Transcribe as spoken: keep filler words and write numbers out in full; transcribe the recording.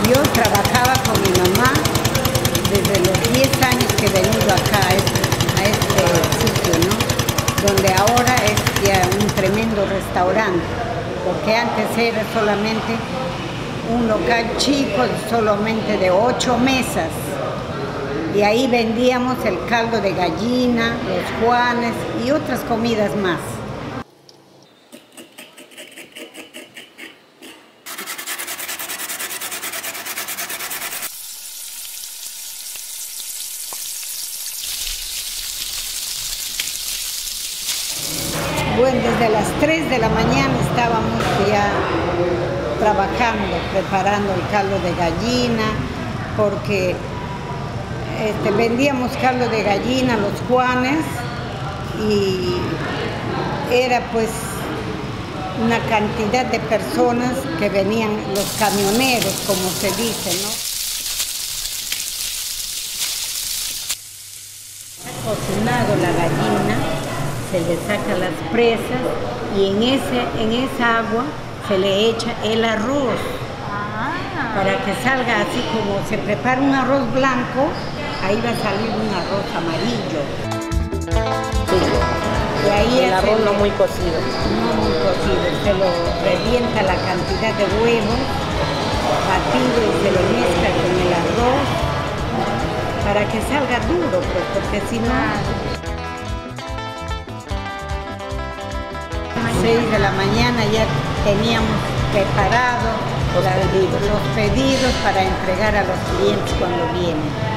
Yo trabajaba con mi mamá desde los diez años que he venido acá a este, a este sitio, ¿no? Donde ahora es ya un tremendo restaurante, porque antes era solamente un local chico, solamente de ocho mesas. Y ahí vendíamos el caldo de gallina, los juanes y otras comidas más. Bueno, desde las tres de la mañana estábamos ya trabajando, preparando el caldo de gallina, porque este, vendíamos caldo de gallina, los juanes, y era pues una cantidad de personas que venían, los camioneros, como se dice, ¿no? Ha cocinado la gallina, se le saca las presas y en, ese, en esa agua se le echa el arroz. Ah. Para que salga así como se prepara un arroz blanco, ahí va a salir un arroz amarillo. Sí. Y ahí el arroz le, no muy cocido. No muy cocido, se lo revienta la cantidad de huevos batido y se lo mezcla con el arroz para que salga duro, pues, porque si no... seis de la mañana ya teníamos preparado los, la, pedidos. los pedidos para entregar a los clientes cuando vienen.